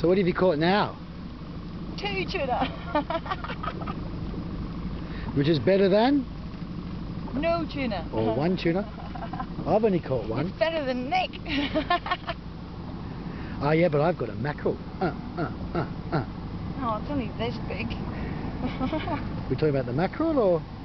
So what have you caught now? 2 tuna. Which is better than? No tuna. Or 1 tuna? I've only caught 1. It's better than Nick. Oh yeah, but I've got a mackerel. Oh, it's only this big. We talking about the mackerel or?